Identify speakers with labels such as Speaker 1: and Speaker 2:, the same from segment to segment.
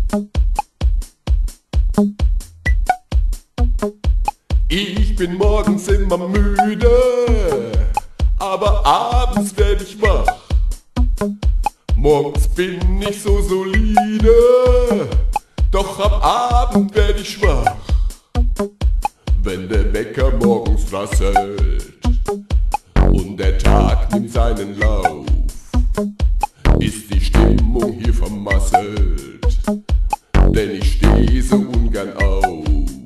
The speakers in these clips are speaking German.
Speaker 1: Ich bin morgens immer müde, aber abends werd ich wach. Morgens bin ich so solide, doch am Abend werd ich schwach. Wenn der Wecker morgens rasselt und der Tag nimmt seinen Lauf, ist die Stimmung hier vermasselt, denn ich stehe so ungern auf.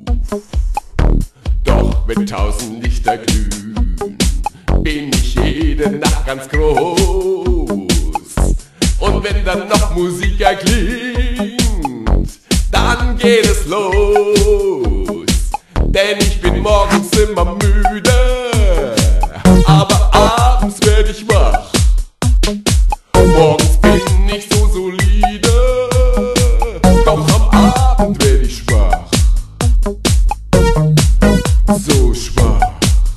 Speaker 1: Doch wenn 1000 Lichter glühen, bin ich jede Nacht ganz groß. Und wenn dann noch Musik erklingt, dann geht es los. Denn ich bin morgens immer müde, aber abends werd ich wach. Morgens bin ich so solide, doch am Abend werd ich schwach. So schwach,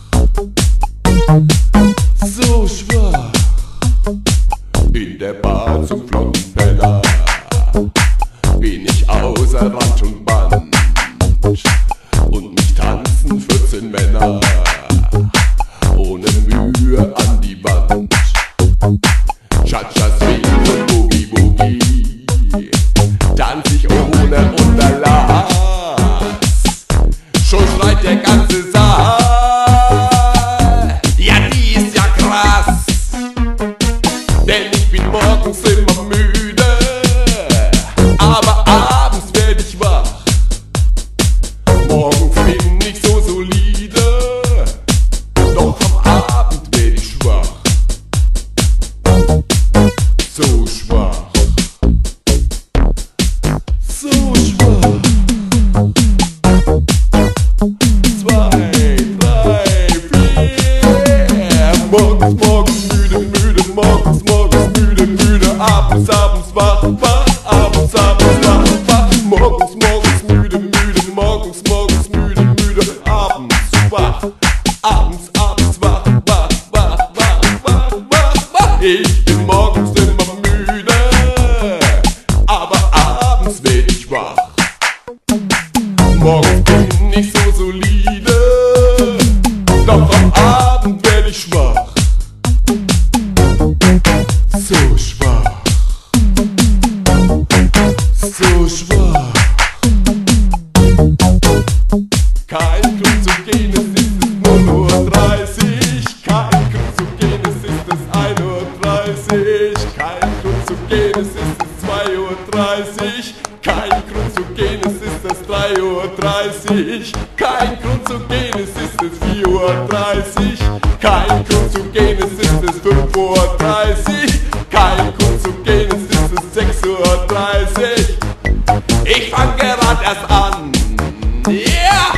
Speaker 1: so schwach. In der Bar zum blonden Penner bin ich außer Rand und Band. Und mich tanzen 14 Männer ohne Mühe an die Wand. Cha-cha Swing und Boogie Boogie tanz ich ohne Unterlass. Schon schreit der ganze Saal, ja die ist ja krass. Denn ich bin morgens immer müde, aber abends werd ich wach. Morgens bin ich so solide, doch am Abend werd ich schwach. So schwach, so schwach. 2, 3, 4. Morgens müde, müde, morgens müde, müde. Abends wach, wach, abends wach, wach. Morgens müde, müde, morgens müde, müde. Abends wach, abends wach, wach, wach, wach, wach, wach, wach. Ich bin morgens immer müde, aber abends werd ich wach. Morgens bin ich so solide, doch am Abend werd ich schwach. So schwach, so schwach. Kein Grund zu gehen, es ist es 0:30 Uhr. Kein Grund zu gehen, es ist es 1:30 Uhr. Kein Grund zu gehen, es ist es 2:30 Uhr. Kein Grund zu gehen, es ist es 3:30 Uhr. Kein Grund zu gehen, es ist es 4:30 Uhr. Kein Grund zu gehen, es ist es 5:30 Uhr. Kein Grund zu gehen, es ist es 6:30 Uhr. Ich fang grad erst an. Yeah!